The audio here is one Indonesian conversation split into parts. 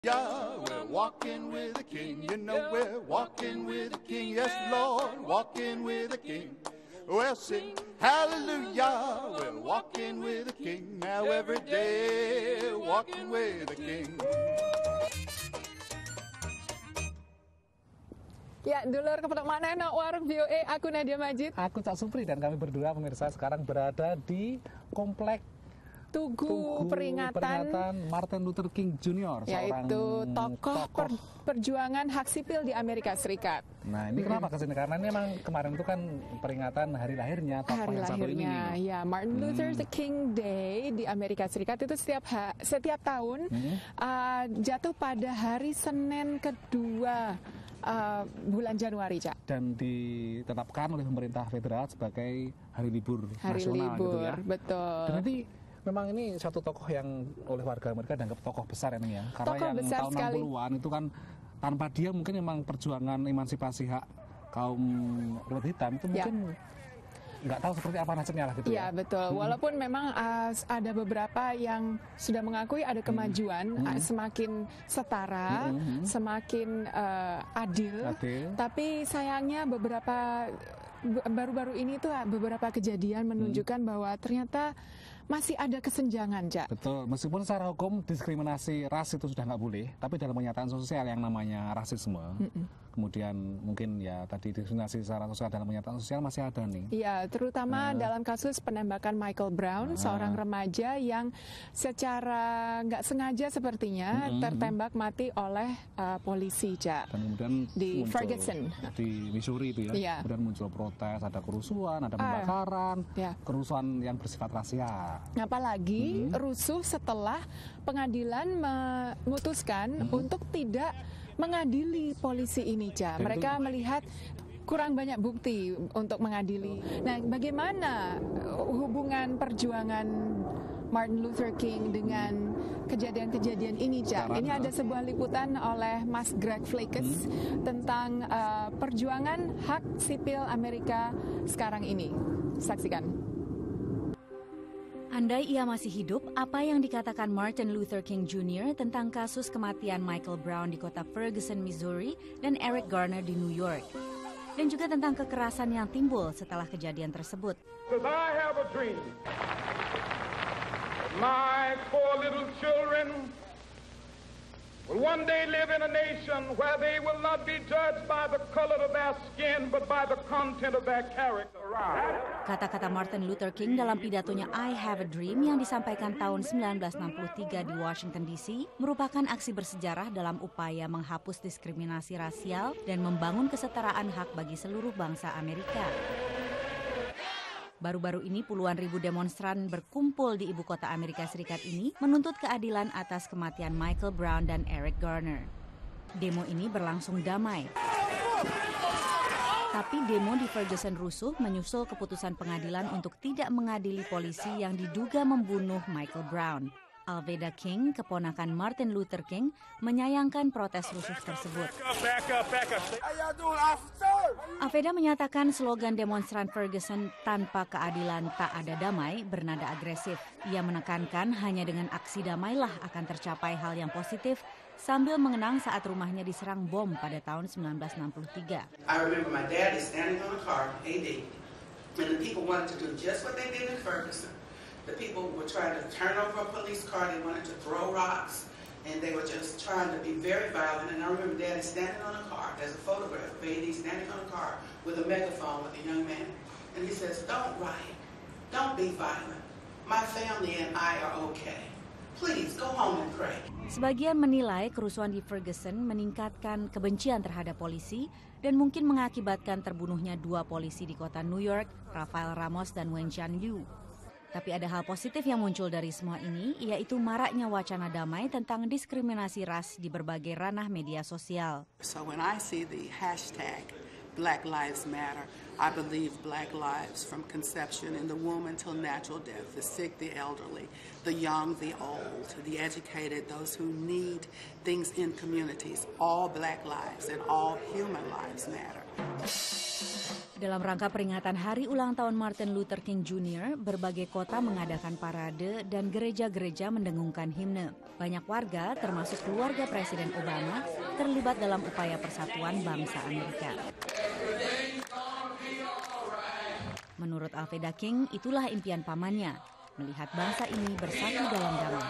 Yeah, we're walking with the King. You know we're walking with the King. Yes, Lord, walking with the King. We'll sing hallelujah. We're walking with the King. Now every day, walking with the King. Ya, dulur kepetok mana nak warung VOA, aku Nadia Majid. Aku Cak Supri dan kami berdua pemirsa sekarang berada di komplek Tugu peringatan Martin Luther King Jr. Yaitu tokoh perjuangan hak sipil di Amerika Serikat. Nah, ini kenapa kesini? Karena ini memang kemarin itu kan peringatan hari lahirnya tokoh yang satu ini. Ya, Martin Luther King Day di Amerika Serikat itu setiap tahun jatuh pada hari Senin kedua bulan Januari, Cak. Dan ditetapkan oleh pemerintah federal sebagai hari libur nasional libur, gitu ya. Betul. Dan nanti memang ini satu tokoh yang oleh warga Amerika dianggap tokoh besar ini ya. Karena tokoh yang besar tahun sekali. 60-an itu kan tanpa dia mungkin memang perjuangan emansipasi hak kaum kulit hitam itu mungkin nggak tahu seperti apa nasibnya lah gitu ya. Iya, betul. Walaupun memang ada beberapa yang sudah mengakui ada kemajuan, semakin setara, semakin adil. Tapi sayangnya baru-baru ini tuh beberapa kejadian menunjukkan bahwa ternyata masih ada kesenjangan, Cak. Betul, meskipun secara hukum diskriminasi ras itu sudah nggak boleh, tapi dalam kenyataan sosial yang namanya rasisme, kemudian mungkin ya tadi diskriminasi secara sosial dalam kenyataan sosial masih ada nih. Iya, terutama dalam kasus penembakan Michael Brown, seorang remaja yang secara nggak sengaja sepertinya tertembak mati oleh polisi, Cak. Dan kemudian di Ferguson, di Missouri itu ya. Kemudian muncul protes, ada kerusuhan, ada pembakaran, kerusuhan yang bersifat rasial. Apalagi rusuh setelah pengadilan memutuskan untuk tidak mengadili polisi ini, Cak. Mereka melihat kurang banyak bukti untuk mengadili. Nah, bagaimana hubungan perjuangan Martin Luther King dengan kejadian-kejadian ini, Cak? Ini ada sebuah liputan oleh Mas Greg Flakes tentang perjuangan hak sipil Amerika sekarang ini. Saksikan. Andai ia masih hidup, apa yang dikatakan Martin Luther King Jr. tentang kasus kematian Michael Brown di kota Ferguson, Missouri, dan Eric Garner di New York. Dan juga tentang kekerasan yang timbul setelah kejadian tersebut. I have a dream. My 4 little children will one day live in a nation where they will not be judged by the color of their skin, but by the content of their character. Kata-kata Martin Luther King dalam pidatonya I Have a Dream yang disampaikan tahun 1963 di Washington DC merupakan aksi bersejarah dalam upaya menghapus diskriminasi rasial dan membangun kesetaraan hak bagi seluruh bangsa Amerika. Baru-baru ini puluhan ribu demonstran berkumpul di ibu kota Amerika Serikat ini menuntut keadilan atas kematian Michael Brown dan Eric Garner. Demo ini berlangsung damai. Tapi demo di Ferguson rusuh menyusul keputusan pengadilan untuk tidak mengadili polisi yang diduga membunuh Michael Brown. Alveda King, keponakan Martin Luther King, menyayangkan protes rusuh tersebut. Alveda menyatakan slogan demonstran Ferguson tanpa keadilan tak ada damai bernada agresif. Ia menekankan hanya dengan aksi damailah akan tercapai hal yang positif sambil mengenang saat rumahnya diserang bom pada tahun 1963. I remember my dad is standing on a car, AD, and the people wanted to do just what they did in Ferguson. The people were trying to turn over a police car, they wanted to throw rocks, and they were just trying to be very violent. And I remember Daddy standing on a car. There's a photograph of AD standing on a car with a megaphone with a young man. And he says, "Don't riot. Don't be violent. My family and I are okay. Please go home and pray." Sebagian menilai kerusuhan di Ferguson meningkatkan kebencian terhadap polisi dan mungkin mengakibatkan terbunuhnya 2 polisi di kota New York, Rafael Ramos dan Wen Jian Liu. Tapi ada hal positif yang muncul dari semua ini, yaitu maraknya wacana damai tentang diskriminasi ras di berbagai ranah media sosial. So when I see the hashtag Black Lives Matter, I believe black lives from conception in the womb until natural death, the sick, the elderly, the young, the old, the educated, those who need things in communities, all black lives and all human lives matter. Dalam rangka peringatan Hari Ulang Tahun Martin Luther King Jr., berbagai kota mengadakan parade dan gereja-gereja mendengungkan himne. Banyak warga, termasuk keluarga Presiden Obama, terlibat dalam upaya persatuan bangsa Amerika. Menurut Alveda King, itulah impian pamannya, melihat bangsa ini bersatu dalam damai.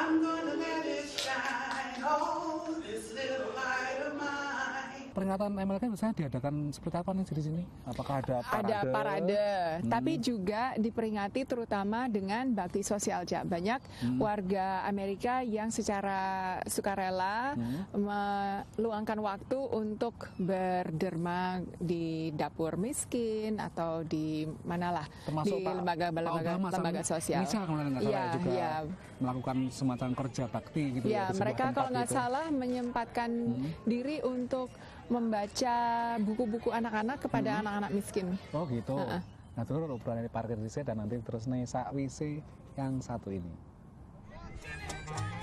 Peringatan MLK misalnya diadakan seperti apa nih di sini? Apakah ada parade? Ada parade, tapi juga diperingati terutama dengan bakti sosial. Banyak warga Amerika yang secara sukarela meluangkan waktu untuk berderma di dapur miskin atau di manalah, di lembaga sosial. Iya, juga melakukan semacam kerja bakti gitu ya. Mereka kalau nggak salah menyempatkan diri untuk membaca buku-buku anak-anak kepada anak-anak miskin. Oh gitu. Nah terus obrolan di parkir di dan nanti terus nih sakwise yang satu ini.